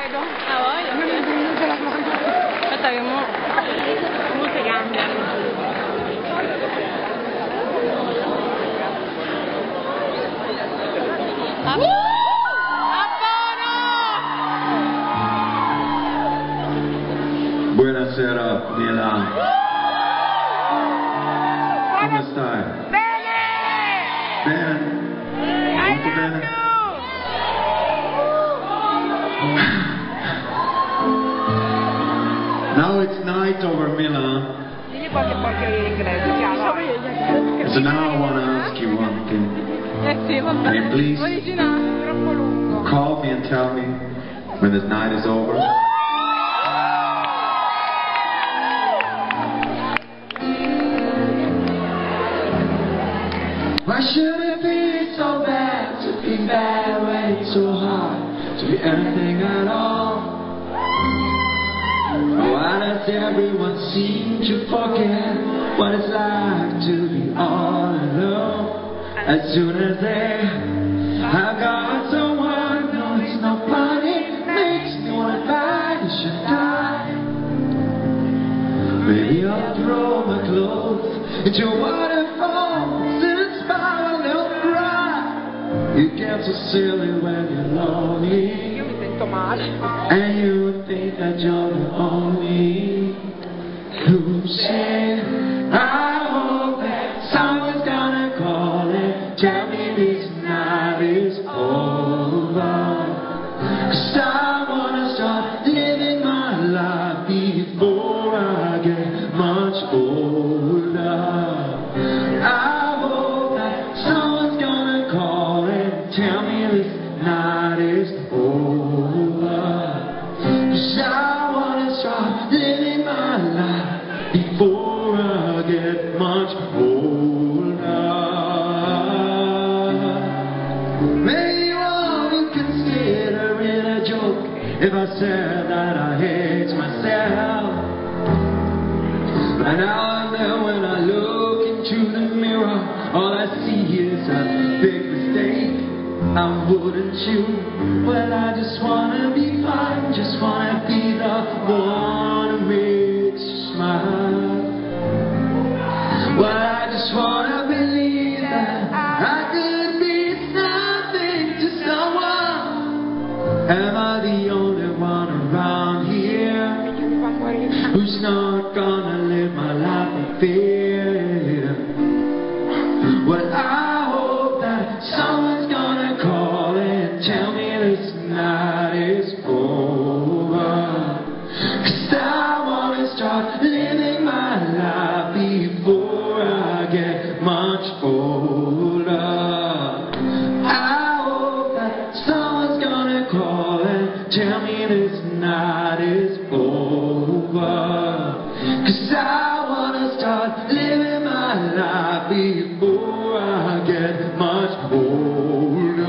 vedo. Ah, voglia? Non è venuto la mano. Aspetta che mo si cambia. Buonasera Milan. Come stai? Bene! Bene? Molto bene? Now it's night over Milan. Digli qualche porcheria in inglese, chiaro. So now I want to ask you one thing. Sì, vabbè. Can you please troppo lungo. call me and tell me when this night is over? Why should it be so bad to be bad when it's so hard to be anything at all? Why does everyone seem to forget what it's like to be all alone? As soon as they have got someone, no, it's nobody, makes me wanna die, you should die. Maybe I'll throw my clothes into waterfalls and spiral and cry. You get so silly when you're lonely. Io mi sento male. And you would think that you're the only who said, I hope that someone's gonna call and tell me this night is over. 'Cause I wanna start living my life before I get much older. I hope that someone's gonna call and tell me this night is over. 'Cause I wanna start living my life before I get much older. Maybe one would consider it a joke if I said that I hate myself. But now and then when I look into the mirror, all I see is a big mistake. Now wouldn't you? Well, I just wanna be fine, just wanna be the one who makes you smile. Well, I just wanna believe that I could be something to someone. Am I the only one around here who's not gonna live my life in fear? Well, I hope that someone's gonna call and tell me this night is over. 'Cause I wanna start living my life before I get much older. I hope that someone's gonna call and tell me this night is over. 'Cause I wanna start living my life before I get much older.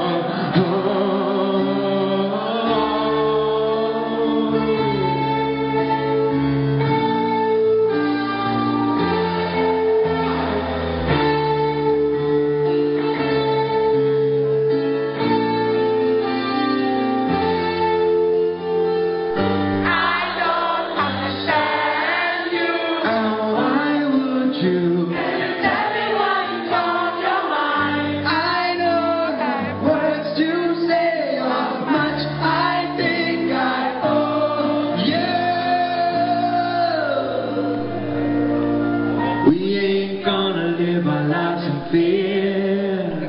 We ain't gonna live our lives in fear.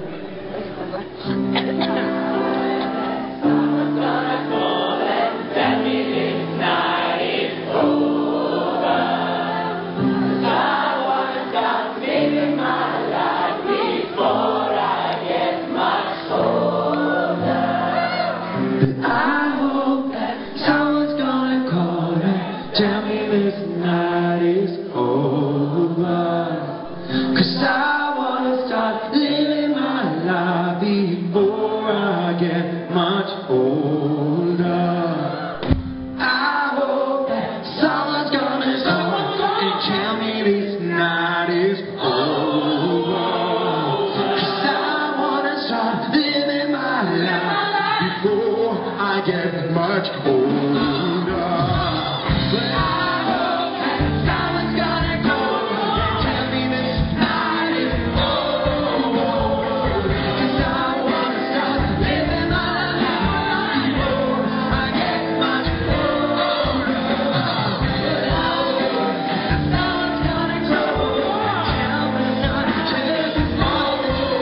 Someone's gonna call and tell me this night is over. 'Cause I wanna start living my life before I get much older. But I hope that someone's gonna call and tell me this night is over. 'Cause I wanna start living my life before I get much older. I hope that someone's gonna call and tell me this night is over. 'Cause I wanna start living my life before more I get much older. But I hope that someone's gonna go and tell me this night is over. 'Cause I wanna start living my life before I get much older. But I hope that someone's gonna go and tell me not to fall.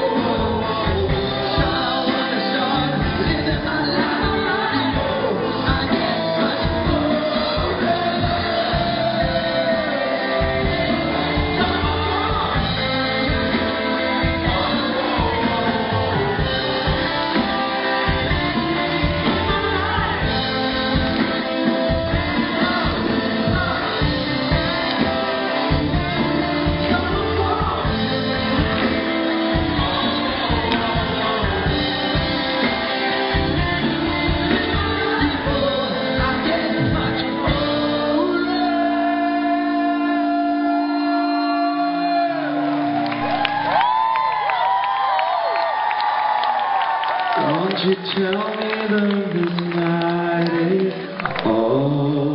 So I wanna start living my life before I get much older. Won't you tell me that this night is over?